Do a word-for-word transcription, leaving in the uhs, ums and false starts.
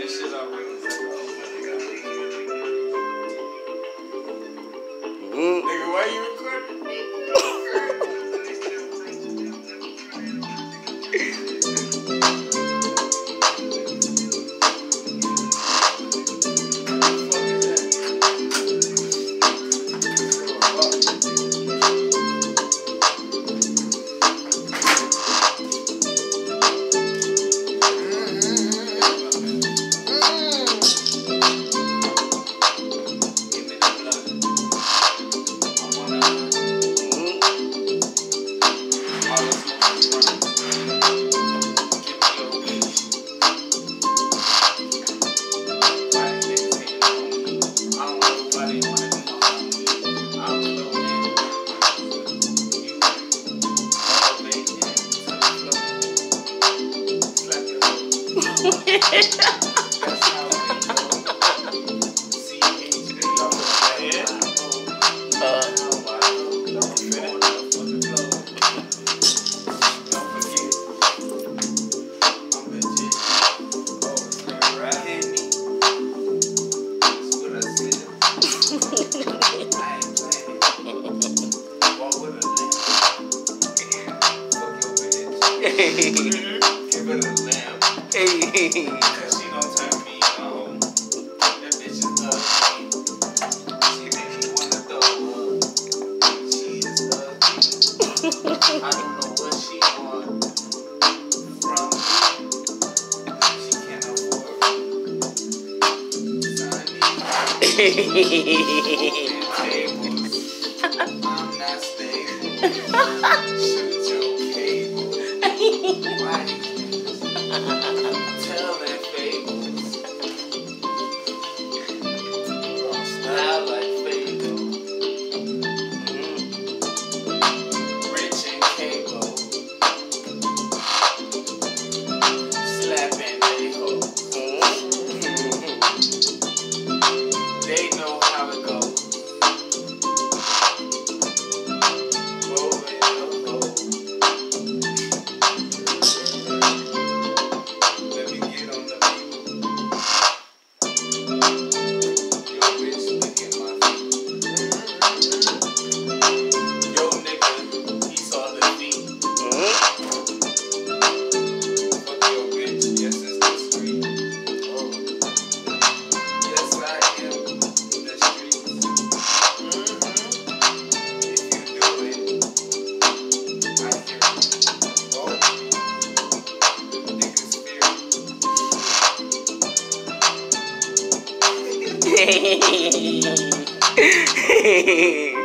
this shit up. Mm. Nigga, why you recording? Give it a lamp. Hey. Cause she don't turn me on. That bitch is ugly. She make me wanna throw up. She is ugly. I don't know what she want from me. She can't afford me. I'm not stable. Shoot your cable. Why? Tell their fables. Style like Fable. Rich and cable. Slapping they hoes. They know how it goes. Hehehehe